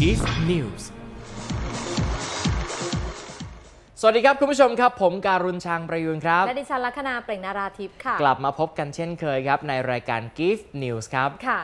Gift News สวัสดีครับคุณผู้ชมครับผมการุณชางประยูนครับและดิฉันลัคนาเปล่งนาราทิพย์ค่ะกลับมาพบกันเช่นเคยครับในรายการ Gift News ครับค่ะ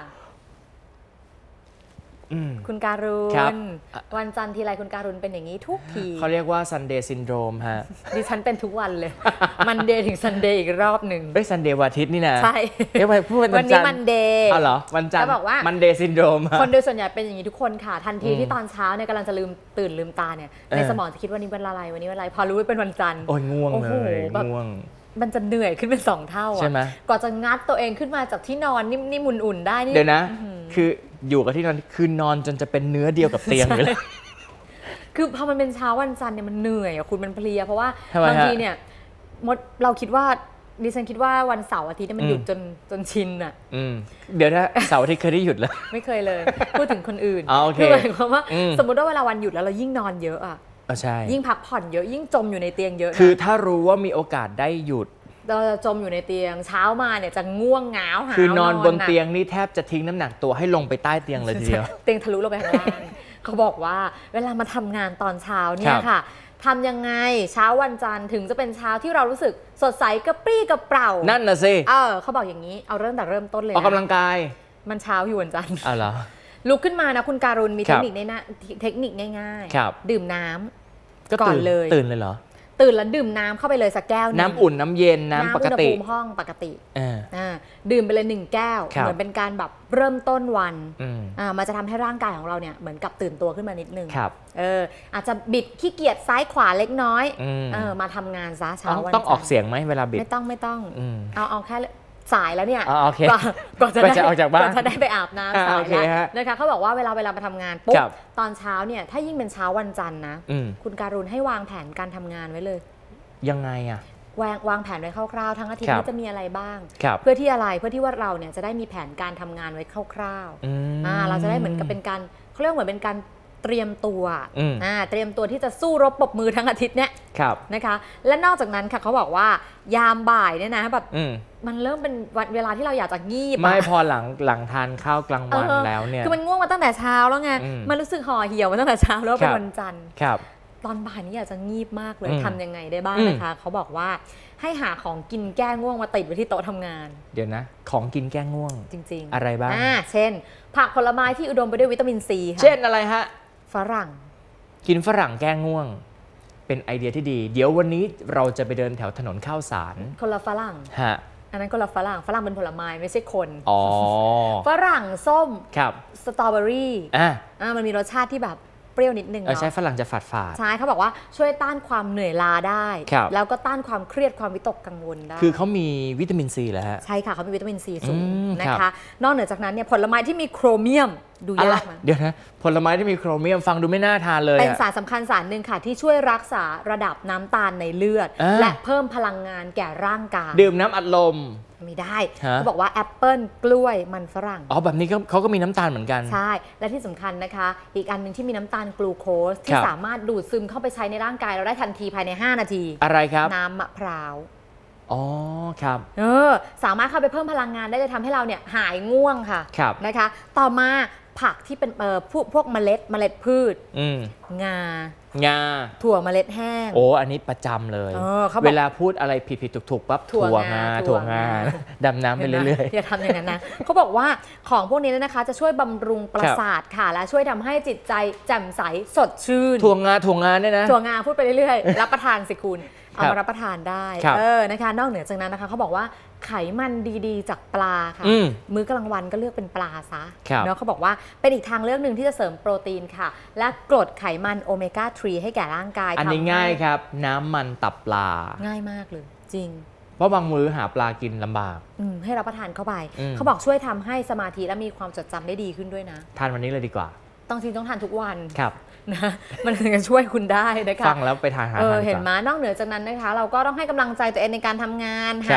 คุณการุณวันจันทร์ทีไรคุณการุณเป็นอย่างนี้ทุกทีเขาเรียกว่า Sunday Syndrome ฮะดิฉันเป็นทุกวันเลยมันเดย์ถึง Sunday อีกรอบหนึ่งซันเดย์วันอาทิตย์นี่นะใช่วันนี้มันเดย์เหรอวันจันทร์บอกว่า Monday Syndrome คนโดยส่วนใหญ่เป็นอย่างนี้ทุกคนค่ะทันทีที่ตอนเช้าเนี่ยกำลังจะตื่นลืมตาเนี่ยในสมองจะคิดว่านี้วันอะไรพอรู้ว่าเป็นวันจันทร์โอ้ยง่วงเลยง่วงมันจะเหนื่อยขึ้นเป็น2 เท่าใช่ไหมกว่าจะงัดตัวเองขึ้นมาจากที่นอนนิ่มๆอุ่นๆได้นี่เดี๋ยวนะคืออยู่กับที่นอนคือนอนจนจะเป็นเนื้อเดียวกับเตียงเลยคือพอมันเป็นเช้าวันจันทร์เนี่ยมันเหนื่อยอะคุณมันเพลียเพราะว่าบางทีเนี่ยเราคิดว่าดิฉันคิดว่าวันเสาร์อาทิตย์มันหยุดจนชินอะเดี๋ยวถ้าเสาร์อาทิตย์เคยได้หยุดแล้วไม่เคยเลยพูดถึงคนอื่นคือหมายความว่าสมมติว่าเวลาวันหยุดแล้วเรายิ่งนอนเยอะอะใช่ยิ่งพักผ่อนเยอะยิ่งจมอยู่ในเตียงเยอะคือถ้ารู้ว่ามีโอกาสได้หยุดเราจะจมอยู่ในเตียงเช้ามาเนี่ยจะง่วงเหงาหาคือนอนบนเตียงนี่แทบจะทิ้งน้ำหนักตัวให้ลงไปใต้เตียงเลยทีเดียวเตียงทะลุลงไปข้างล่างเขาบอกว่าเวลามาทำงานตอนเช้าเนี่ยค่ะทำยังไงเช้าวันจันทร์ถึงจะเป็นเช้าที่เรารู้สึกสดใสกระปรี้กระเปร่านั่นน่ะสิเขาบอกอย่างนี้เอาเริ่มต้นเลยออกกำลังกายมันเช้าอยู่วันจันทร์เหรอลุกขึ้นมานะคุณการุณมีเทคนิคง่ายๆดื่มน้ำก่อนเลยตื่นเลยเหรอตื่นแล้วดื่มน้ำเข้าไปเลยสักแก้วนึงน้ำอุ่นน้ำเย็นน้ำปกติอุณหภูมิห้องปกติดื่มไปเลย1 แก้วเหมือนเป็นการแบบเริ่มต้นวันมันจะทำให้ร่างกายของเราเนี่ยเหมือนกับตื่นตัวขึ้นมานิดนึงอาจจะบิดขี้เกียจซ้ายขวาเล็กน้อยมาทำงานซะเช้าวันต้องออกเสียงไหมเวลาบิดไม่ต้องเอาแค่สายแล้วเนี่ยก่อนจะออกจากบ้านก่อนจะได้ไปอาบน้ำสายแล้วนะคะเขาบอกว่าเวลามาทำงานปุ๊บตอนเช้าเนี่ยถ้ายิ่งเป็นเช้าวันจันทร์นะคุณการุณให้วางแผนการทำงานไว้เลยยังไงอะวางแผนไว้คร่าวๆทั้งอาทิตย์นี้จะมีอะไรบ้างเพื่อที่ว่าเราเนี่ยจะได้มีแผนการทำงานไว้คร่าวๆเราจะได้เหมือนกับเป็นการเขาเรียกเหมือนเป็นการเตรียมตัวเตรียมตัวที่จะสู้รบปรบมือทั้งอาทิตย์เนี่ยนะคะและนอกจากนั้นค่ะเขาบอกว่ายามบ่ายเนี่ยนะแบบมันเริ่มเป็นเวลาที่เราอยากจะงีบไม่พอหลังทานข้าวกลางวันแล้วเนี่ยคือมันง่วงมาตั้งแต่เช้าแล้วไงมันรู้สึกห่อเหี่ยวมาตั้งแต่เช้าแล้วเป็นวันจันทร์ตอนบ่ายนี้อยากจะงีบมากเลยทำยังไงได้บ้างนะคะเขาบอกว่าให้หาของกินแก้ง่วงมาติดไว้ที่โต๊ะทำงานเดี๋ยวนะของกินแก้ง่วงจริงๆอะไรบ้างเช่นผักผลไม้ที่อุดมไปด้วยวิตามินซีค่ะเช่นอะไรฮะฝรั่งกินฝรั่งแก้ง่วงเป็นไอเดียที่ดีเดี๋ยววันนี้เราจะไปเดินแถวถนนข้าวสารคนละฝรั่งฮะอันนั้นคนละฝรั่งเป็นผลไม้ไม่ใช่คนฝรั่งส้มสตรอเบอรี่มันมีรสชาติที่แบบเปรี้ยวนิดนึงเนาะใช่ฝรั่งจะฝาดใช่เขาบอกว่าช่วยต้านความเหนื่อยล้าได้แล้วก็ต้านความเครียดความวิตกกังวลได้คือเขามีวิตามินซีแล้วฮะใช่ค่ะเขามีวิตามินซีสูงนะคะนอกเหนือจากนั้นเนี่ยผลไม้ที่มีโครเมียมดูยากมั้ยเดี๋ยวนะผลไม้ที่มีโครเมียมฟังดูไม่น่าทานเลยเป็นสารสำคัญสารหนึ่งค่ะที่ช่วยรักษาระดับน้ำตาลในเลือดและเพิ่มพลังงานแก่ร่างกายดื่มน้ำอัดลมไม่ได้เขาบอกว่าแอปเปิ้ลกล้วยมันฝรั่งแบบนี้เขาก็มีน้ำตาลเหมือนกันใช่และที่สำคัญนะคะอีกอันนึงที่มีน้ำตาลกลูโคสที่สามารถดูดซึมเข้าไปใช้ในร่างกายเราได้ทันทีภายใน5 นาทีอะไรครับน้ำมะพร้าวครับสามารถเข้าไปเพิ่มพลังงานได้เลยทำให้เราเนี่ยหายง่วงค่ะนะคะต่อมาผักที่เป็นพวกเมล็ดพืชงาถั่วเมล็ดแห้งอันนี้ประจำเลยเวลาพูดอะไรผิดถูกปั๊บถั่วงาดำน้ำไปเรื่อยๆอย่าทำอย่างนั้นนะเขาบอกว่าของพวกนี้นะคะจะช่วยบำรุงประสาทค่ะและช่วยทำให้จิตใจแจ่มใสสดชื่นถั่วงาเนี่ยนะถั่วงาพูดไปเรื่อยๆรับประทานสิคุณเอามารับประทานได้นะคะนอกเหนือจากนั้นนะคะเขาบอกว่าไขมันดีๆจากปลาค่ะมื้อกลางวันก็เลือกเป็นปลาซะเนาะเขาบอกว่าเป็นอีกทางเลือกหนึ่งที่จะเสริมโปรตีนค่ะและกรดไขมันโอเมก้า 3ให้แก่ร่างกายอันนี้ง่ายครับน้ำมันตับปลาง่ายมากเลยจริงเพราะบางมื้อหาปลากินลำบากให้รับประทานเข้าไปเขาบอกช่วยทำให้สมาธิและมีความจดจำได้ดีขึ้นด้วยนะทานวันนี้เลยดีกว่าต้องทานทุกวันครับนะมันถึงจะช่วยคุณได้นะคะฟังแล้วไปทานเห็นไหมนอกเหนือจากนั้นนะคะเราก็ต้องให้กำลังใจตัวเองในการทำงานหา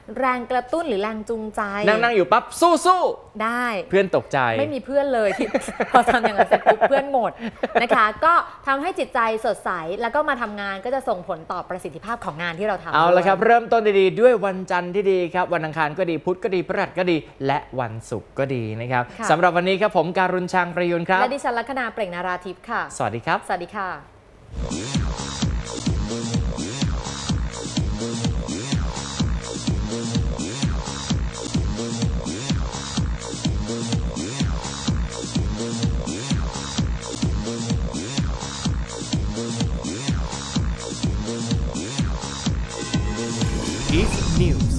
แรงกระตุ้นหรือแรงจูงใจนั่งอยู่ปั๊บสู้ได้เพื่อนตกใจไม่มีเพื่อนเลยที่ พอทำอย่างนั้นเสร็จปุ๊บเพื่อนหมดนะคะก็ทำให้จิตใจสดใสแล้วก็มาทำงานก็จะส่งผลต่อประสิทธิภาพของงานที่เราทำเอาละครับเริ่มต้นดีๆด้วยวันจันทร์ที่ดีครับวันอังคารก็ดีพุธก็ดีพฤหัสก็ดีและวันศุกร์ก็ดีนะครับสำหรับวันนี้ครับผมการุณชางประยุนครับและดิฉันลัคนาเปล่งนาราทิพย์ค่ะสวัสดีครับสวัสดีค่ะ News